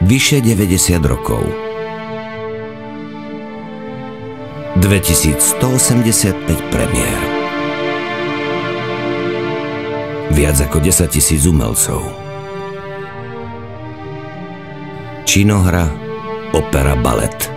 Vyše 90 rokov. 2185 premiér. Viac ako 10 000 umelcov. Činohra, opera, balet.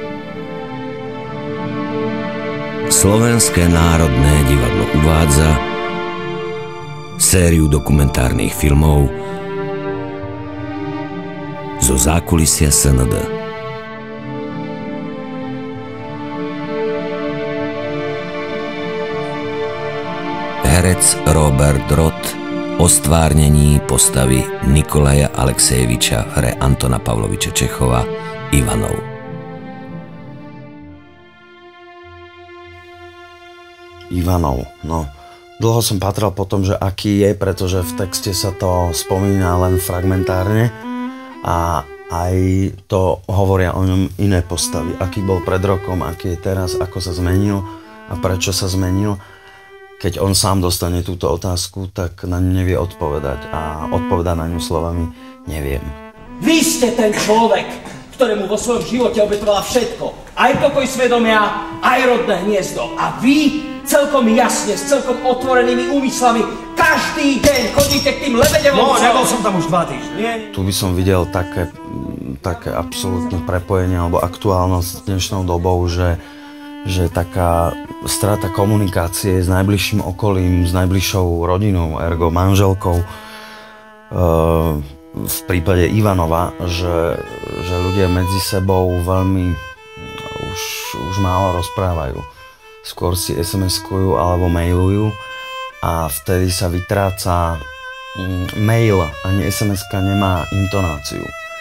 Slovenské národné divadlo uvádza sériu dokumentárnych filmov zo zákulisia SND. Herec Robert Roth o stvárnení postavy Nikolaja Alexejeviča v hre Antona Pavloviča Čechova Ivanov. Ivanov, no. Dlho som patral po tom, že aký je, pretože v texte sa to spomína len fragmentárne a aj to hovoria o ňom iné postavy. Aký bol pred rokom, aký je teraz, ako sa zmenil a prečo sa zmenil. Keď on sám dostane túto otázku, tak na ňu nevie odpovedať a odpovedá na ňu slovami neviem. Vy ste ten človek, ktorému vo svojom živote obetovala všetko. Aj pokoj svedomia, aj rodné hniezdo. A vy celkom jasne, s celkom otvorenými úmyslami každý deň chodíte k tým lebedevom. No, nebol som tam už 2 týždne. Tu by som videl také absolútne prepojenie alebo aktuálnosť s dnešnou dobou, že taká strata komunikácie s najbližším okolím, s najbližšou rodinou, ergo manželkou, v prípade Ivanova, že ľudia medzi sebou veľmi už málo rozprávajú. Skôr si SMS-kujú alebo mailujú a vtedy sa vytráca mail, ani SMS-ka nemá intonáciu.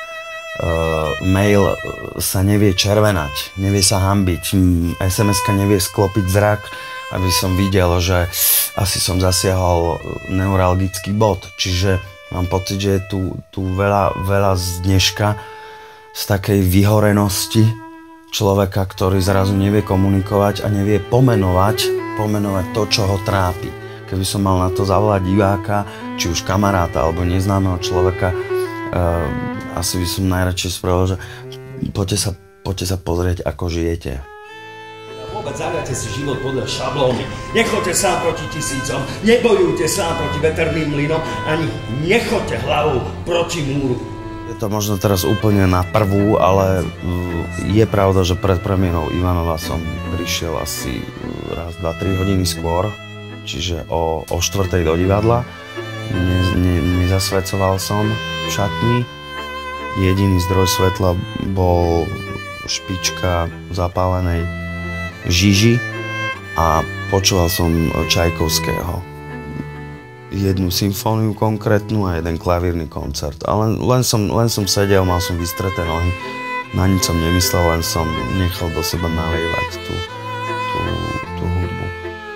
Mail sa nevie červenať, nevie sa hanbiť, SMS-ka nevie sklopiť zrak, aby som videl, že asi som zasiahol neuralgický bod. Čiže mám pocit, že je tu veľa z dneška z takej vyhorenosti človeka, ktorý zrazu nevie komunikovať a nevie pomenovať to, čo ho trápi. Keby som mal na to zavolať diváka, či už kamaráta alebo neznámeho človeka, asi by som najradšej spravil, že poďte sa pozrieť, ako žijete. Vôbec zaviate si život podľa šablóny. Nechoďte sám proti tisícom, nebojujte sám proti veterným mlynom, ani nechoďte hlavou proti múru. Je to možno teraz úplne na prvú, ale je pravda, že pred premiérou Ivanova som prišiel asi raz, 2, 3 hodiny skôr, čiže o 4:00 do divadla. Nezasvecoval som v šatni. Jediný zdroj svetla bol špička zapálenej žiži a počúval som Čajkovského. Jednu symfóniu konkrétnu a jeden klavírny koncert. Ale len som sedel, mal som vystreté nohy, na nič som nemyslel, len som nechal do seba nalievať tú hudbu.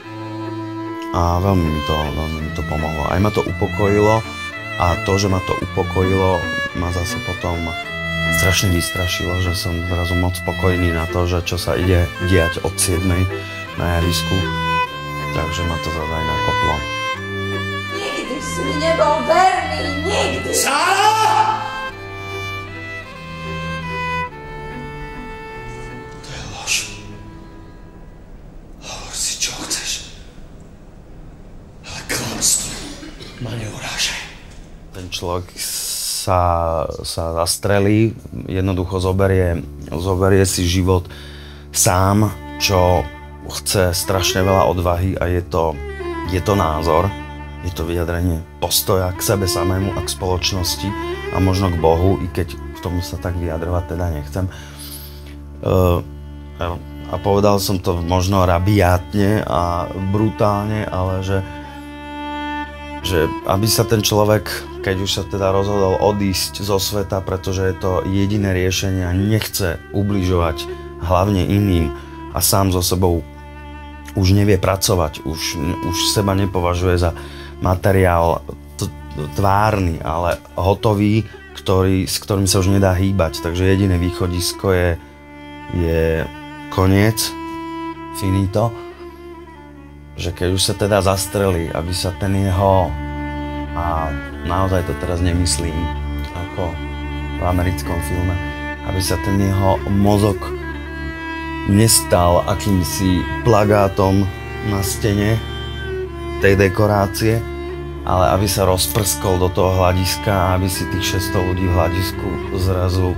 A veľmi mi to pomohlo. Aj ma to upokojilo a to, že ma to upokojilo, ma zase potom strašne vystrašilo, že som zrazu moc spokojný na to, že čo sa ide diať od 7:00 na javisku. Takže ma to zase aj nakoplo. Nikdy si mi nebol verný, nikdy! Sára! To je lož. Hovor si, čo chceš. Ale klamstvo ma neurážaj. Ten človek sa zastrelí, jednoducho zoberie si život sám, čo chce strašne veľa odvahy a je to názor, je to vyjadrenie postoja k sebe samému a k spoločnosti a možno k Bohu, i keď k tomu sa tak vyjadrovať teda nechcem. A povedal som to možno rabiátne a brutálne, ale že aby sa ten človek, keď už sa teda rozhodol odísť zo sveta, pretože je to jediné riešenie a nechce ubližovať hlavne iným a sám so sebou už nevie pracovať, už seba nepovažuje za materiál tvárny, ale hotový, s ktorým sa už nedá hýbať. Takže jediné východisko je koniec, finito. Že keď už sa teda zastrelí, aby sa ten jeho, a naozaj to teraz nemyslím ako v americkom filme, aby sa ten jeho mozog nestal akýmsi plagátom na stene tej dekorácie, ale aby sa rozprskol do toho hľadiska a aby si tých 600 ľudí v hľadisku zrazu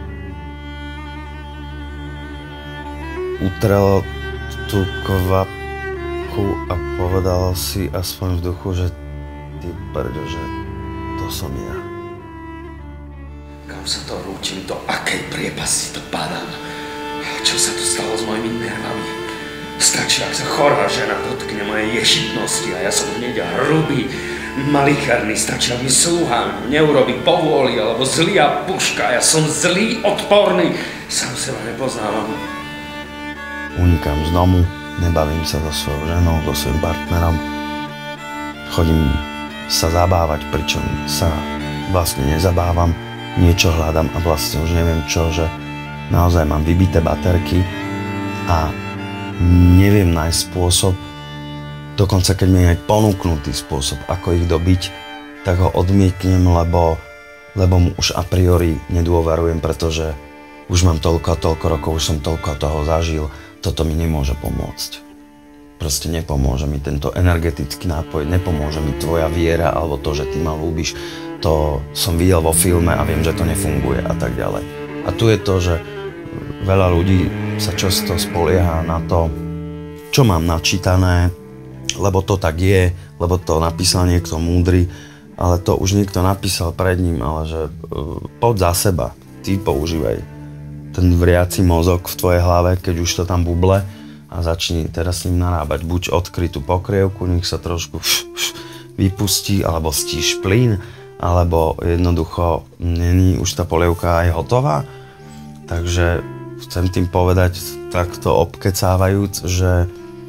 utrel tú kvapku a povedal si aspoň v duchu, že ty brďo, že to som ja. Kam sa to rúčim, do akej priepasti to padám? Čo sa to stalo s mojimi nervami? Stačí, ak sa chorá žena dotkne mojej ješitnosti a ja som hneď a hrubý, malicherný, stačí, ak mi slúha neurobi povôli alebo zlý a puška. Ja som zlý, odporný, sám seba nepoznávam. Unikám z domu, nebavím sa so svojou ženou, so svojím partnerom. Chodím sa zabávať, pričom sa vlastne nezabávam. Niečo hľadám a vlastne už neviem čo, že naozaj mám vybité baterky a neviem nájsť spôsob, dokonca keď mi je aj ponúknutý spôsob, ako ich dobiť, tak ho odmietnem, lebo mu už a priori nedôverujem, pretože už mám toľko a toľko rokov, už som toľko toho zažil. Toto mi nemôže pomôcť. Proste nepomôže mi tento energetický nápoj, nepomôže mi tvoja viera alebo to, že ty ma ľúbiš. To som videl vo filme a viem, že to nefunguje a tak ďalej. A tu je to, že veľa ľudí sa často spolieha na to, čo mám načítané, lebo to tak je, lebo to napísal niekto múdry, ale to už niekto napísal pred ním, ale že poď za seba, ty používaj ten vriaci mozog v tvojej hlave, keď už to tam buble a začni teraz s ním narábať. Buď odkrytú pokrievku, nech sa trošku vypustí, alebo stíš plyn, alebo jednoducho není už tá polievka aj hotová. Takže chcem tým povedať takto obkecávajúc, že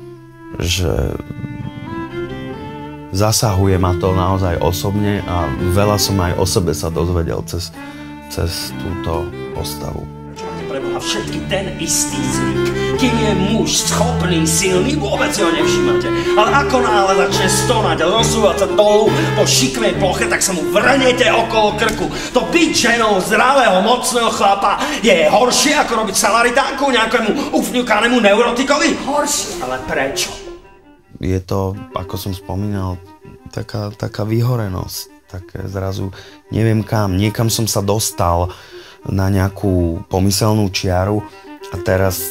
zasahuje ma to naozaj osobne a veľa som aj o sebe sa dozvedel cez túto postavu. Preboha, všetky ten istý zvyk. Kým je muž schopný, silný, vôbec si ho nevšímate. Ale ako náhle začne stonať a rozsúvať sa dolu po šikmej ploche, tak sa mu vrnete okolo krku. To byť ženou zdravého, mocného chlapa je horšie, ako robiť samaritánku nejakému ufňukanému neurotikovi? Horšie. Ale prečo? Je to, ako som spomínal, taká vyhorenosť. Také zrazu neviem kam. Niekam som sa dostal na nejakú pomyselnú čiaru a teraz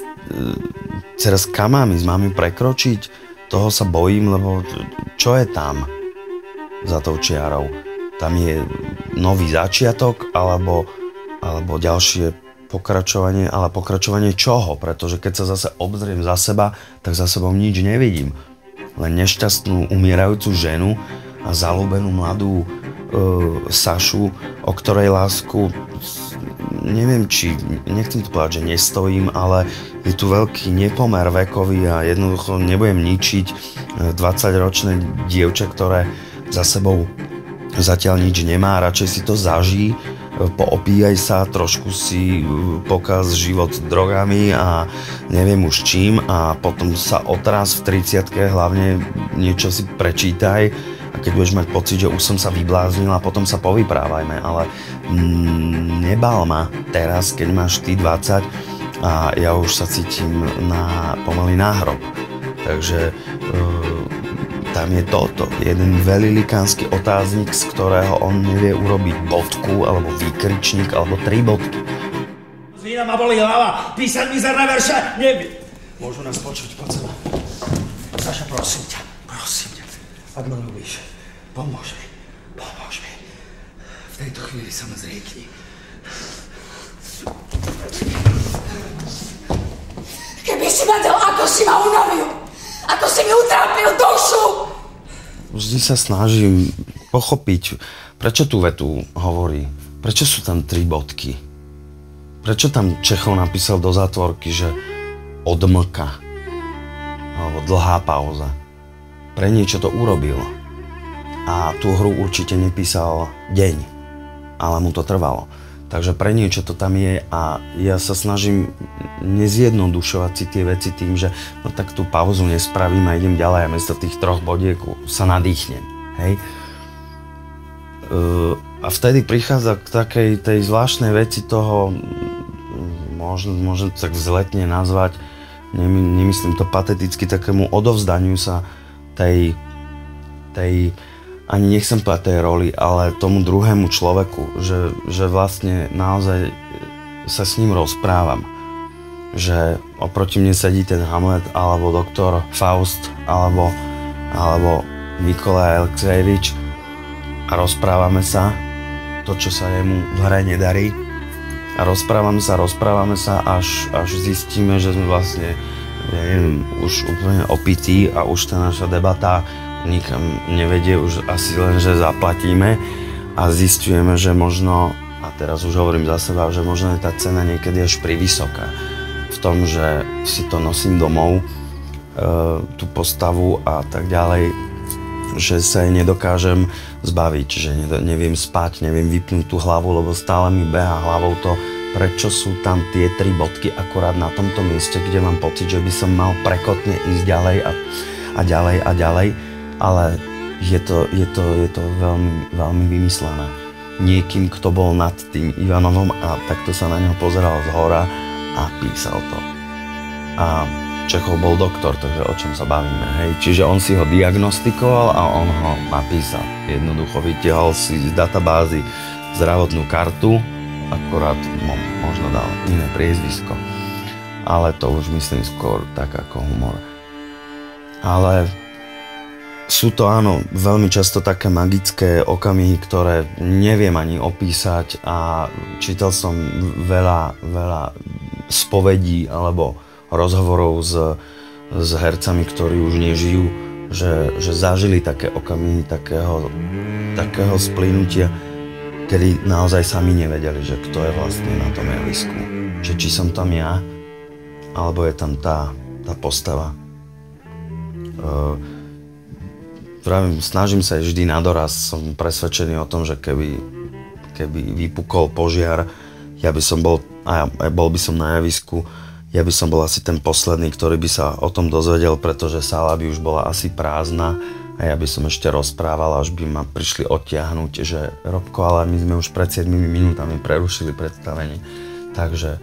kam mám ísť? Mám ju prekročiť? Toho sa bojím, lebo čo je tam za tou čiarou? Tam je nový začiatok alebo ďalšie pokračovanie, ale pokračovanie čoho? Pretože keď sa zase obzriem za seba, tak za sebou nič nevidím. Len nešťastnú umierajúcu ženu a zaľúbenú mladú Sašu, o ktorej lásku neviem, či, nechcem to povedať, že nestojím, ale je tu veľký nepomer vekový a jednoducho nebudem ničiť 20-ročné dievča, ktoré za sebou zatiaľ nič nemá, radšej si to zaží, poopíjaj sa, trošku si pokaz život drogami a neviem už čím a potom sa otráz v 30-ke, hlavne niečo si prečítaj a keď budeš mať pocit, že už som sa vybláznil a potom sa povyprávajme, ale nebal ma teraz, keď máš ty 20 a ja už sa cítim pomaly na hrob. Takže tam je toto, jeden veľilikánsky otáznik, z ktorého on nevie urobiť bodku, alebo výkričník, alebo 3 bodky. Zvína ma bolí hlava, písať mizerné verše, nevie. Môžu nás počuť, poď sa. Saša, prosím ťa, ak ma ľúbiš, pomôž mi. V tejto chvíli sa ma zriekni. Keby si vedel, ako si ma unavil, ako si mi utrápil dušu. Vždy sa snažím pochopiť, prečo tú vetu hovorí, prečo sú tam 3 bodky. Prečo tam Čechov napísal do zátvorky, že odmlka, alebo dlhá pauza. Pre niečo to urobil. A tú hru určite nepísal deň, ale mu to trvalo. Takže pre niečo to tam je a ja sa snažím nezjednodušovať si tie veci tým, že no tak tú pauzu nespravím a idem ďalej a miesto tých 3 bodiek sa nadýchnem. Hej? A vtedy prichádza k takej tej zvláštnej veci toho, môžem tak vzletne nazvať, nemyslím to pateticky, takému odovzdaniu sa tej ani nechcem povedať tej roli, ale tomu druhému človeku, že vlastne naozaj sa s ním rozprávam. Že oproti mne sedí ten Hamlet, alebo doktor Faust, alebo Nikolaj Alexejevič a rozprávame sa to, čo sa jemu v hre nedarí. A rozprávame sa, až zistíme, že sme vlastne, už úplne opití a už tá naša debata nikam nevedie, už asi len, že zaplatíme a zistujeme, že možno, a teraz už hovorím za seba, že možno je tá cena niekedy až privysoká v tom, že si to nosím domov, tú postavu a tak ďalej, že sa jej nedokážem zbaviť, že neviem spať, neviem vypnúť tú hlavu, lebo stále mi beha hlavou to, prečo sú tam tie 3 bodky akorát na tomto mieste, kde mám pocit, že by som mal prekotne ísť ďalej a ďalej a ďalej. Ale je to veľmi, veľmi vymyslené. Niekým, kto bol nad tým Ivanovom a takto sa na neho pozeral zhora a písal to. A Čechov bol doktor, takže o čom sa bavíme, hej? Čiže on si ho diagnostikoval a on ho napísal. Jednoducho vytiahol si z databázy zdravotnú kartu, akorát možno dal iné priezvisko. Ale to už myslím skôr tak ako humor. Ale sú to áno, veľmi často také magické okamihy, ktoré neviem ani opísať a čítal som veľa spovedí alebo rozhovorov s hercami, ktorí už nežijú, že zažili také okamihy takého splynutia, kedy naozaj sami nevedeli, že kto je vlastne na tom javisku. Že či som tam ja, alebo je tam tá postava. Snažím sa vždy na doraz, som presvedčený o tom, že keby vypukol požiar, bol by som na javisku, ja by som bol asi ten posledný, ktorý by sa o tom dozvedel, pretože sála by už bola asi prázdna a ja by som ešte rozprával, až by ma prišli odtiahnuť, že Robko, ale my sme už pred 7 minútami prerušili predstavenie, takže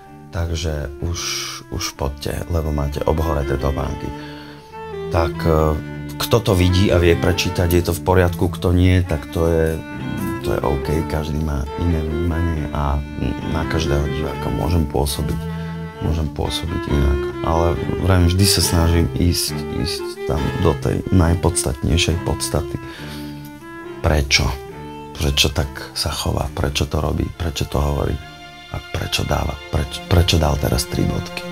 už poďte, lebo máte obhoreté topánky. Tak kto to vidí a vie prečítať, je to v poriadku, kto nie, tak to je OK, každý má iné vnímanie a na každého diváka môžem pôsobiť inak. Ale vrajím, vždy sa snažím ísť tam do tej najpodstatnejšej podstaty. Prečo? Prečo tak sa chová? Prečo to robí? Prečo to hovorí? A prečo dáva? Prečo dal teraz 3 bodky?